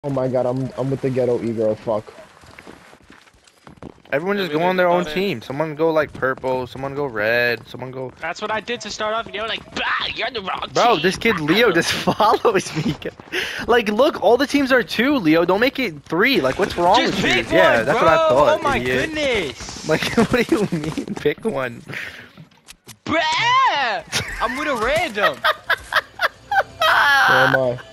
Oh my god, I'm with the ghetto e-girl. Fuck. Everyone just go on their own team. Someone go like purple, someone go red, someone go. That's what I did to start off. You know, like, bah, you're on the wrong team. Bro, this kid Leo just follows me. Like, look, all the teams are 2, Leo. Don't make it 3. Like, what's wrong Just with you? pick one, Yeah, that's bro. what I thought. Oh my idiot. goodness. Like, what do you mean? Pick one. Bruh! I'm with a random. Where am I?